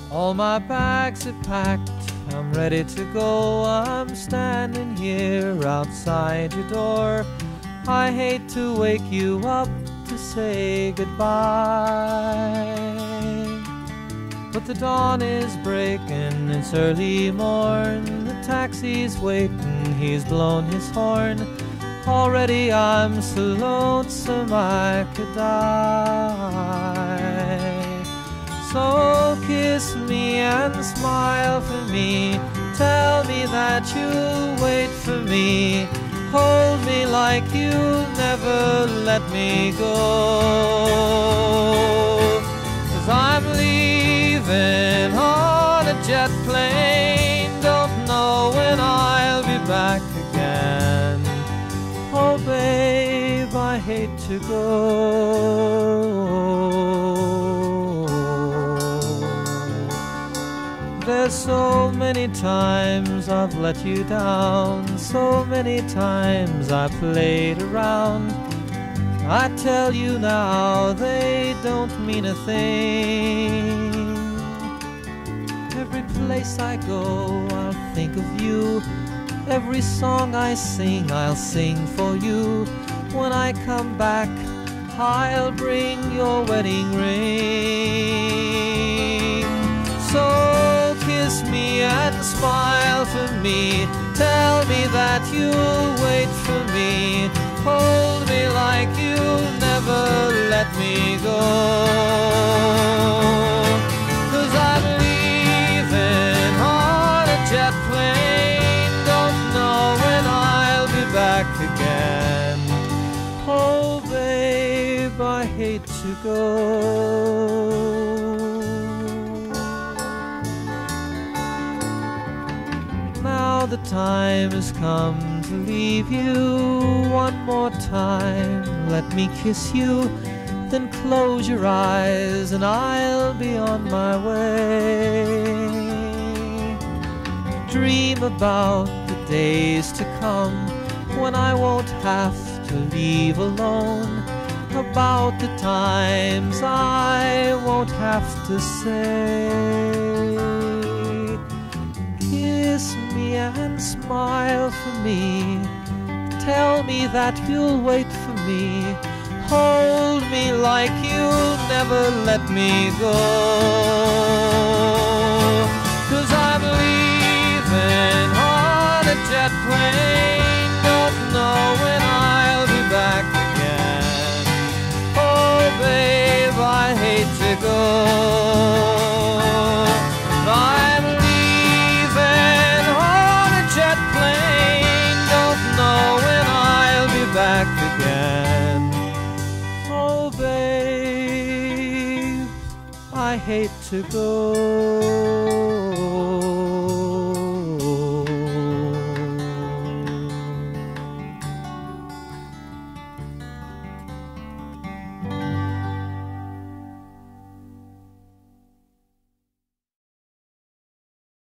All my bags are packed, I'm ready to go. I'm standing here outside your door. I hate to wake you up to say goodbye, but the dawn is breaking, it's early morn. The taxi's waiting, he's blown his horn. Already I'm so lonesome I could die. So kiss me and smile for me. Tell me that you'll wait for me. Hold me like you'll never let me go. 'Cause I'm leaving on a jet plane. Don't know when I'll be back again. Oh babe, I hate to go. There's so many times I've let you down, so many times I played around. I tell you now, they don't mean a thing. Every place I go, I'll think of you. Every song I sing, I'll sing for you. When I come back, I'll bring your wedding ring. So kiss me and smile for me. Tell me that you'll wait for me. Hold me like you'll never let me go. 'Cause I'm leaving on a jet plane. Don't know when I'll be back again. Oh babe, I hate to go. Now the time has come to leave you. One more time, let me kiss you. Then close your eyes and I'll be on my way. Dream about the days to come when I won't have to leave alone. About the times I won't have to say. Kiss me and smile for me. Tell me that you'll wait for me. Hold me like you'll never let me go. 'Cause I'm leaving on a jet plane. Don't know when I'll be back again. Oh babe, I hate to go. I'm leaving on a jet plane. Don't know when I'll be back again. Oh babe, I hate to go.